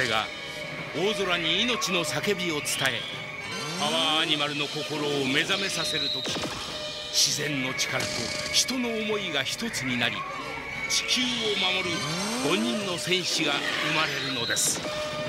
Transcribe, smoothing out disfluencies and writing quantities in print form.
風が大空に命の叫びを伝え、パワーアニマルの心を目覚めさせるとき、自然の力と人の思いが一つになり、地球を守る5人の戦士が生まれるのです。